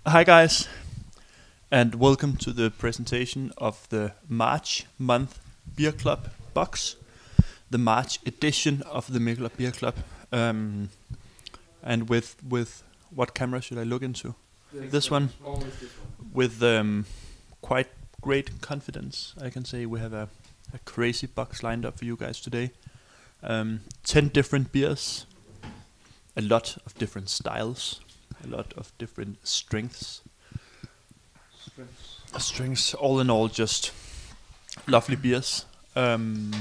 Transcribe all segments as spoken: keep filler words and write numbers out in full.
Hi guys, and welcome to the presentation of the March month beer club box, the March edition of the Mikkeller beer club. Um, and with with what camera should I look into? This one. With um, quite great confidence, I can say we have a, a crazy box lined up for you guys today. Um, ten different beers, a lot of different styles, a lot of different strengths. Strengths. Strengths. All in all, just lovely beers. Um,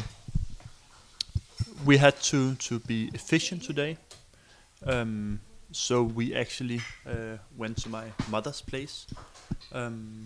we had to to be efficient today, um, so we actually uh, went to my mother's place. Um,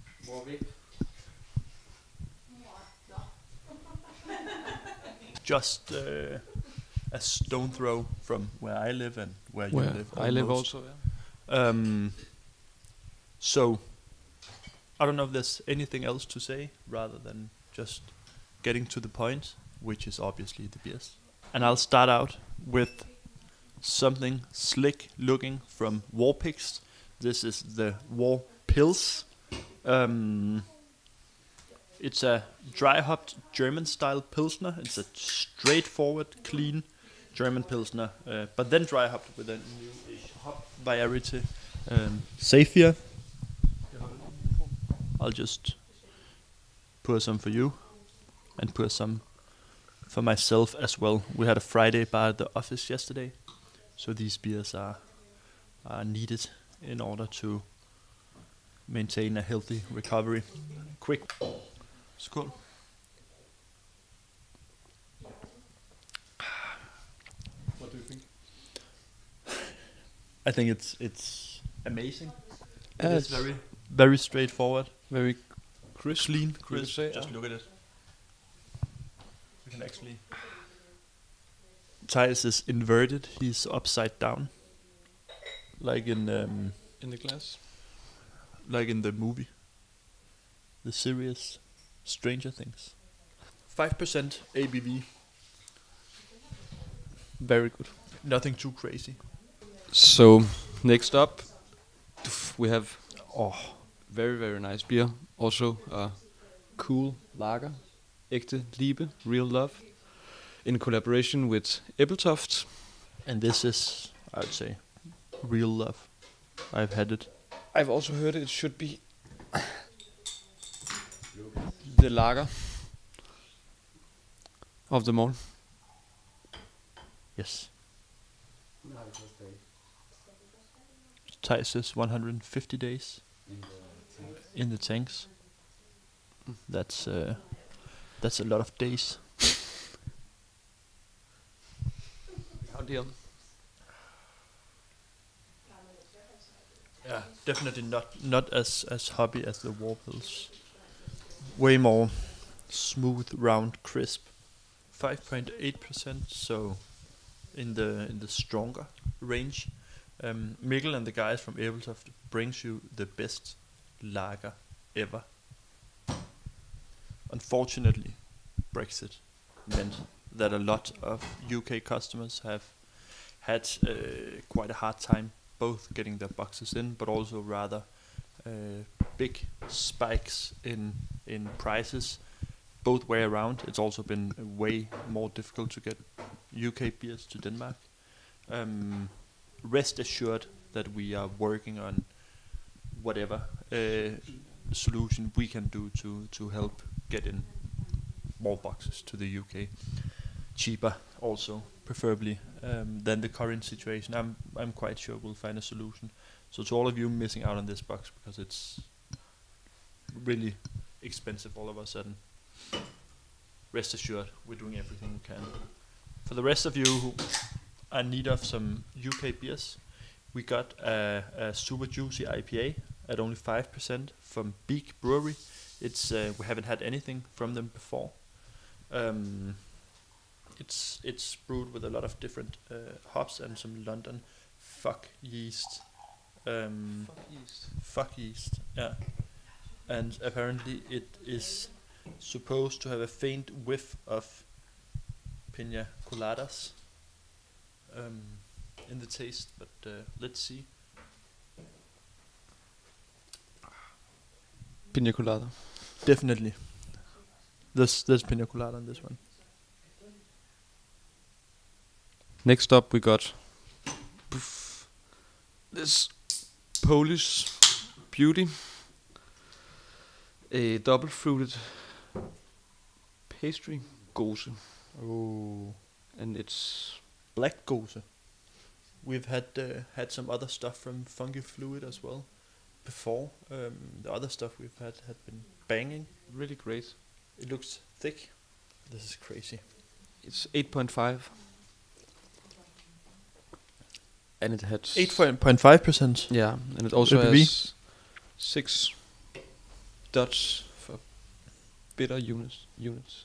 just uh, a stone throw from where I live and where, Where you live. I live almost. also, yeah. Um, so, I don't know if there's anything else to say rather than just getting to the point, which is obviously the beers. And I'll start out with something slick looking from Warpigs. This is the Warpils. Um, it's a dry hopped German style Pilsner. It's a straightforward, clean German Pilsner, uh, but then dry hopped with a new-ish hop variety. Um, Saphir. I'll just pour some for you and pour some for myself as well. We had a Friday bar at the office yesterday, so these beers are are needed in order to maintain a healthy recovery. Quick. Skål. What do you think? I think it's it's amazing. It Yeah, is it's very very straightforward, very crisp. clean, you could crisp. say, Just yeah. look at it. You can actually. Thijs is inverted. He's upside down, like in um, in the glass. like in the movie, the series Stranger Things. Five percent A B V. Very good. Nothing too crazy. So next up, we have Oh, very very nice beer. Also a cool lager, Echte, Liebe, Real Love, in collaboration with Ebeltoft. and this is, I'd say, real love. I've had it. I've also heard it should be the lager of them all. Yes. Thijs says one hundred fifty days in the tanks. That's uh, that's a lot of days. How dear. Yeah, definitely not not as as hoppy as the Warpils. Way more smooth, round, crisp. Five point eight percent, so in the in the stronger range. Um, Mikkel and the guys from Ebeltoft brings you the best lager ever. Unfortunately, Brexit meant that a lot of U K customers have had uh, quite a hard time both getting their boxes in, but also rather uh, big spikes in in prices both way around. It's also been way more difficult to get U K beers to Denmark. Um, rest assured that we are working on whatever uh, solution we can do to to help get in more boxes to the U K, cheaper also, preferably um, than the current situation. I'm I'm quite sure we'll find a solution. So to all of you missing out on this box because it's really expensive all of a sudden, rest assured we're doing everything we can. For the rest of you who are in need of some U K beers, we got a, a super juicy I P A at only five percent from Beak Brewery. It's uh, we haven't had anything from them before. Um, it's it's brewed with a lot of different uh, hops and some London fuck yeast. Um, Fuck yeast. fuck yeast, yeah. And apparently it is supposed to have a faint whiff of pina coladas um, in the taste, but uh, let's see. Pina colada. Definitely. There's, there's pina colada on this one. Next up we got poof, this Polish beauty. A double fruited pastry gose. Oh. And it's Black gose. We've had uh, had some other stuff from Funky Fluid as well before. Um, the other stuff we've had had been banging. really great. It looks thick. This is crazy. It's eight point five. And it has eight point five percent. Yeah, and it also A B V. has six dots for bitter units. Units.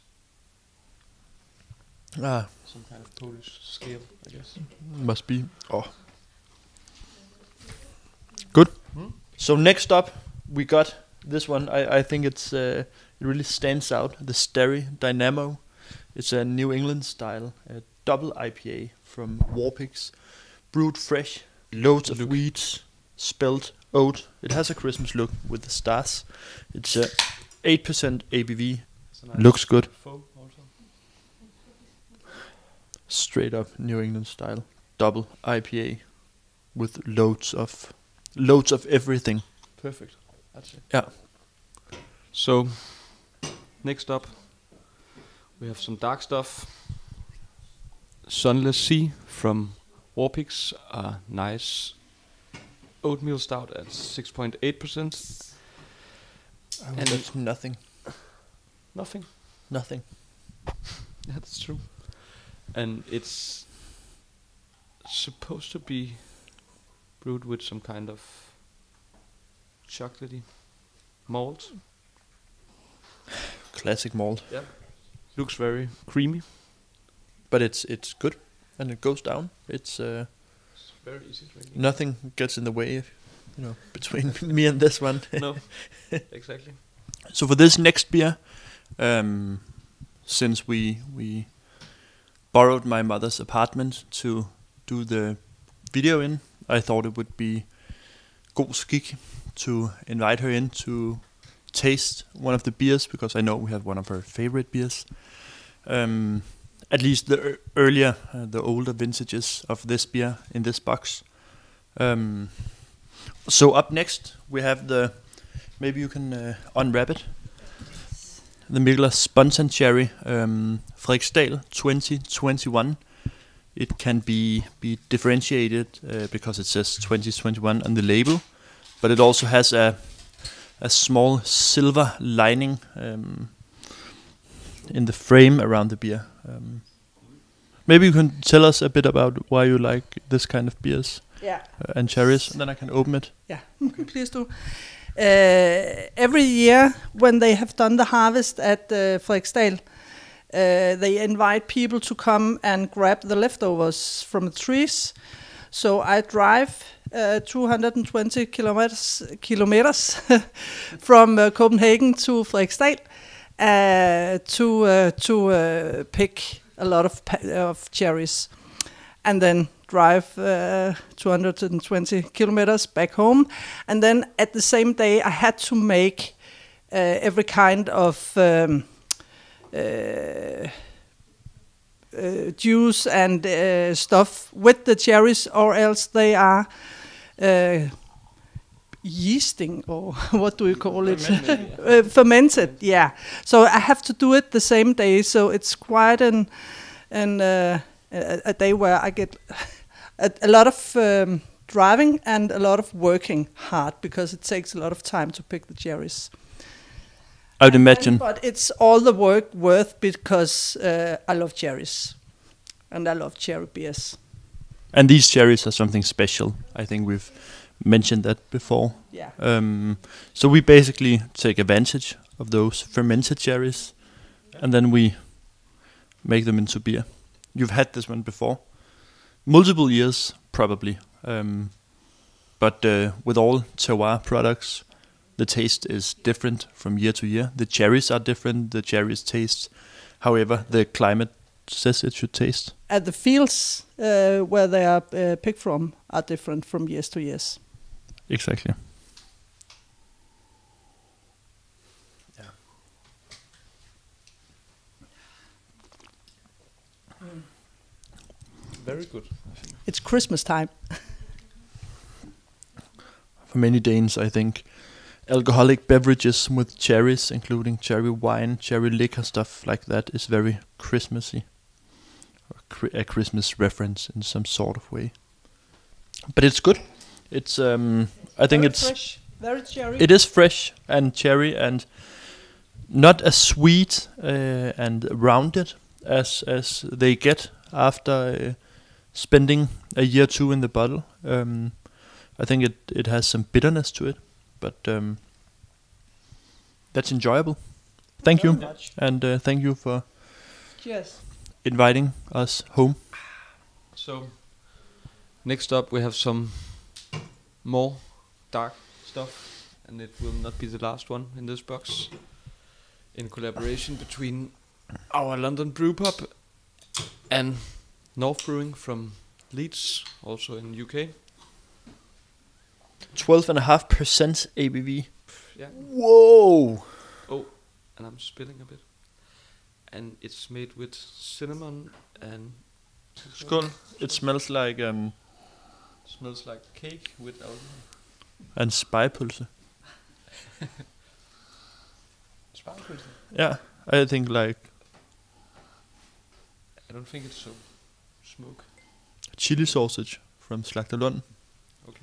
Ah, Some kind of Polish scale, I guess. must be. Oh. Good. Hmm? So next up, we got this one. I, I think it's uh, it really stands out. The Starry Dynamo. It's a New England style uh, double I P A from Warpigs, brewed fresh, loads of Look. wheats, spelt oat. It has a Christmas look with the stars. It's a eight percent A B V. It's a nice Looks good. faux also. Straight up New England style double I P A with loads of loads of everything. Perfect. That's it. Yeah. So, next up, we have some dark stuff. Sunless Sea from Warpigs, a nice oatmeal stout at six point eight percent. And And- that's nothing. Nothing. Nothing. Yeah, that's true. And it's supposed to be brewed with some kind of chocolatey malt. Classic malt. Looks very creamy. But it's it's good and it goes down. It's uh, It's very easy drinking. nothing gets in the way, if, you know, between me and this one. No, exactly. So for this next beer, um, since we we borrowed my mother's apartment to do the video in, I thought it would be god skik to invite her in to taste one of the beers, because I know we have one of her favorite beers. Um, at least the ear- earlier, uh, the older vintages of this beer in this box. Um, so up next we have the, maybe you can uh, unwrap it. The Mikkeller SpontanCherry um, Frederiksdal twenty twenty-one. It can be be differentiated uh, because it says twenty twenty-one on the label, but it also has a a small silver lining um, in the frame around the beer. Um, maybe you can tell us a bit about why you like this kind of beers Yeah, uh, and cherries, and then I can open it. yeah. Please do. Uh, every year when they have done the harvest at uh, Frederiksdal, uh, they invite people to come and grab the leftovers from the trees. So I drive uh, two hundred twenty kilometers kilometers from uh, Copenhagen to Frederiksdal uh, to uh, to uh, pick a lot of pa- of cherries, and then drive uh, two hundred twenty kilometers back home. And then at the same day, I had to make uh, every kind of um, uh, uh, juice and uh, stuff with the cherries, or else they are uh, yeasting, or what do you call it? uh, fermented, yeah. So I have to do it the same day. So it's quite an an uh, a, a day where I get a, a lot of um, driving and a lot of working hard, because it takes a lot of time to pick the cherries. I would imagine. But it's all the work worth, because uh, I love cherries, and I love cherry beers. And these cherries are something special. I think we've mentioned that before. Yeah. Um, so we basically take advantage of those fermented cherries, and then we make them into beer. You've had this one before, multiple years probably, um, but uh, with all terroir products, the taste is different from year to year. The cherries are different. The cherries taste, however, the climate says it should taste. And the fields uh, where they are uh, picked from are different from years to years. Exactly. Christmas time. For many Danes, I think alcoholic beverages with cherries, including cherry wine, cherry liquor, stuff like that, is very Christmassy. Or cri- a Christmas reference in some sort of way. But it's good. It's um, I think Very it's fresh, very cherry. it is fresh and cherry and not as sweet uh, and rounded as as they get after uh, spending a year or two in the bottle. Um, I think it, it has some bitterness to it, but um, that's enjoyable. Thank Very you, much. and uh, thank you for Cheers. inviting us home. So, next up we have some more dark stuff, and it will not be the last one in this box. In collaboration between our London Brewpub and North Brewing from Leeds, also in U K. Twelve and a half percent A B V. Yeah. Whoa! Oh, and I'm spilling a bit. And it's made with cinnamon and Skål. It smells like um smells like cake with alcohol. and spejepølse. Sparkle. Yeah, I think like I don't think it's so smoke. chili sausage from Slagterlund. Okay.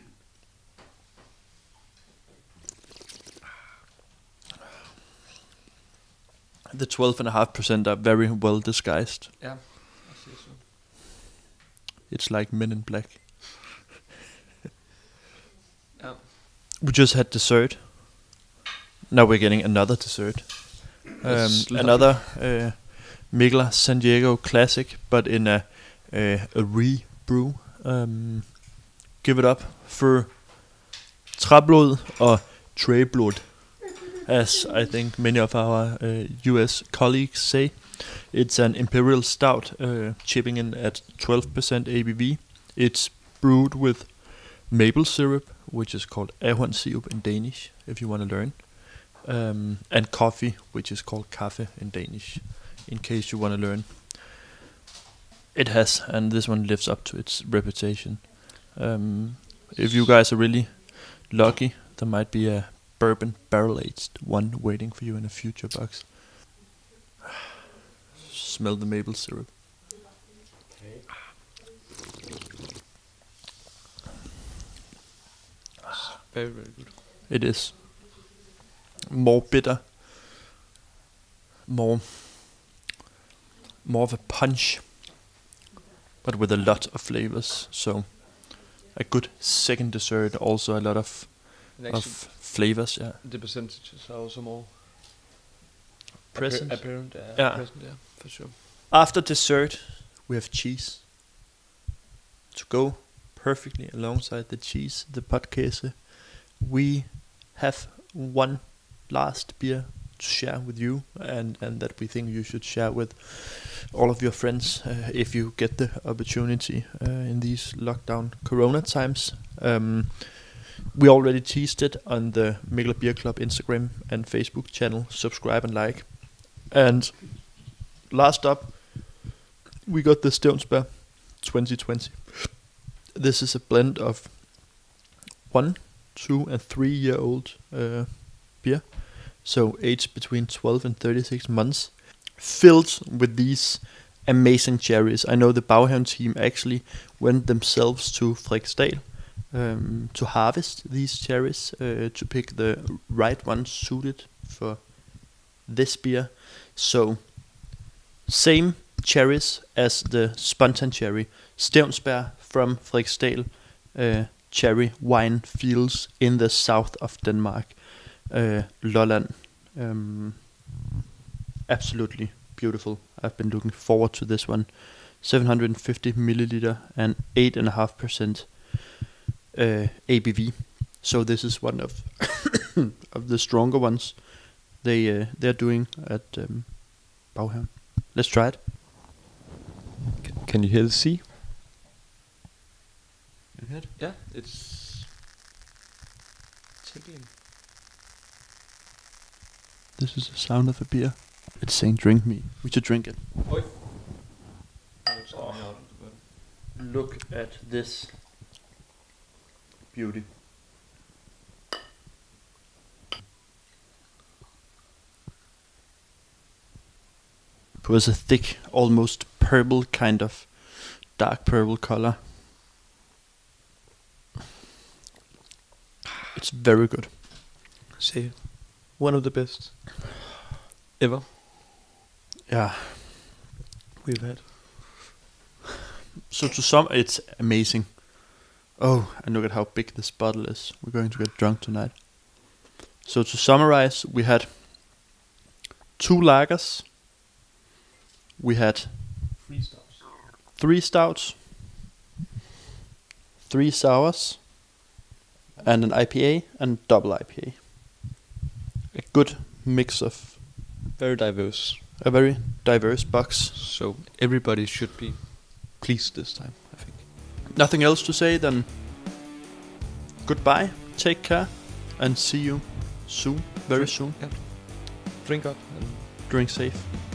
The twelve and a half percent are very well disguised. Yeah, I see so. It's like Men in Black. Yeah. We just had dessert. Now we're getting another dessert. Um, That's lovely. another uh, Mikkeller San Diego classic, but in a uh, a re-brew. Um, give it up for Træblod og Træblod, as I think many of our uh, U S colleagues say. It's an imperial stout, uh, chipping in at twelve percent A B V. It's brewed with maple syrup, which is called ahornsirup in Danish, if you want to learn, um, and coffee, which is called kaffe in Danish, in case you want to learn. It has, and this one lives up to its reputation. Um, if you guys are really lucky, there might be a bourbon barrel-aged one waiting for you in a future box. Smell the maple syrup. Very, very good. It is more bitter, more more of a punch, but with a lot of flavors. So a good second dessert. Also a lot of And of actually, flavors. Yeah, the percentages are also more present. Appa- apparent. Uh, Yeah. Present, yeah, for sure. After dessert, we have cheese to go perfectly alongside the cheese, the potkäse. We have one last beer to share with you, and, and that we think you should share with all of your friends uh, if you get the opportunity uh, in these lockdown Corona times. Um, we already teased it on the Mikkeller Beer Club Instagram and Facebook channel. Subscribe and like. And last up, we got the Stevnsbær twenty twenty. This is a blend of one, two, and three year old uh, beer, so aged between twelve and thirty-six months, filled with these amazing cherries. I know the Baghaven team actually went themselves to Frederiksdal um, to harvest these cherries, uh, to pick the right ones suited for this beer. So same cherries as the SpontanCherry Stevnsbær from Frederiksdal, uh, cherry wine fields in the south of Denmark, uh, Lolland. Um, absolutely beautiful. I've been looking forward to this one. seven hundred fifty milliliter and eight and a half percent uh, A B V. So this is one of of the stronger ones they uh, they're doing at um, Baghaven. Let's try it. C- can you hear the sea? You hear it? Yeah, it's tickling. This is the sound of a beer. It's saying drink me. We should drink it. Oi. Oh, it's coming out of the bottle. look at this beauty. It was a thick, almost purple kind of dark purple color. It's very good. See, one of the best ever Yeah. we've had. So to sum, it's amazing. Oh, and look at how big this bottle is. We're going to get drunk tonight. So to summarize, we had two lagers. We had Three stouts. three stouts, three sours, and an I P A and double I P A. A good mix of Very diverse. a very diverse box. So everybody should be pleased this time, I think. Nothing else to say than goodbye, take care, and see you soon, very soon. Drink up and Drink safe.